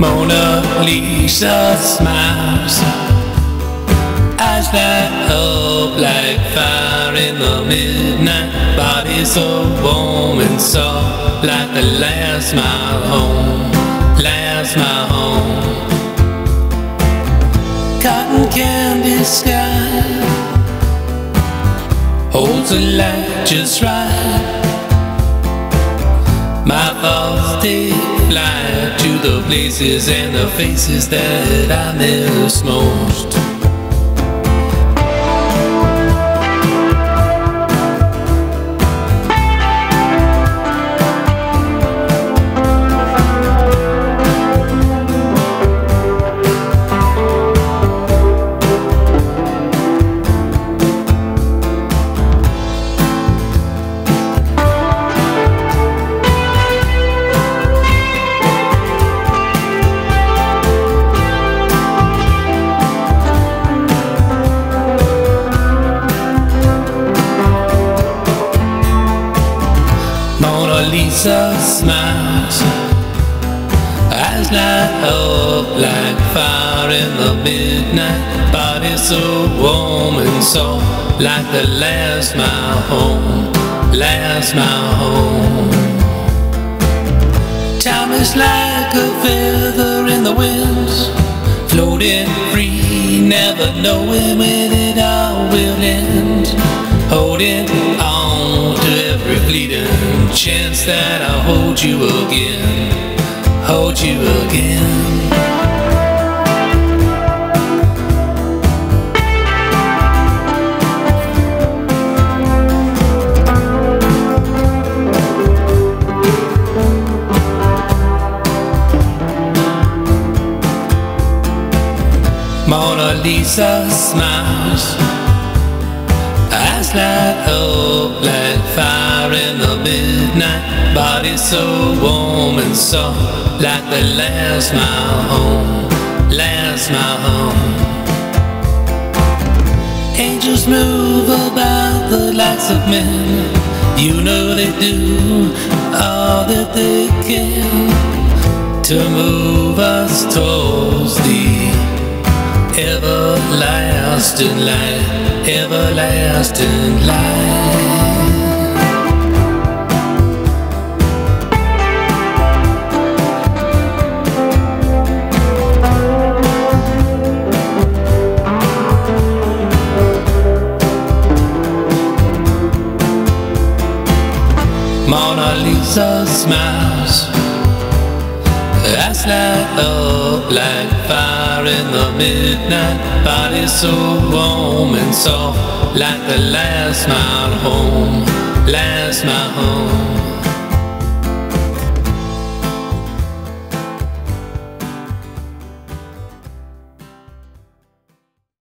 Mona Lisa smiles, eyes light up like fire in the midnight, body so warm and soft like the last mile home, last mile home. Cotton candy sky holds the light just right. My thoughts they fly to the places and the faces that I miss most. Mona Lisa smiles, eyes light up like fire in the midnight, body so warm and soft like the last mile home, last mile home. Time is like a feather in the wind, floating free, never knowing when it all will end. Holding on to every fleeting chance that I'll hold you again, hold you again. Mona Lisa smiles, eyes light up like fire in the midnight, body so warm and soft like the last mile home, last mile home. Angels move about the lives of men, you know they do all that they can to move us towards the everlasting light, everlasting light. Mona Lisa smiles, eyes light up like fire in the midnight, body so warm and soft like the last mile home, last mile home.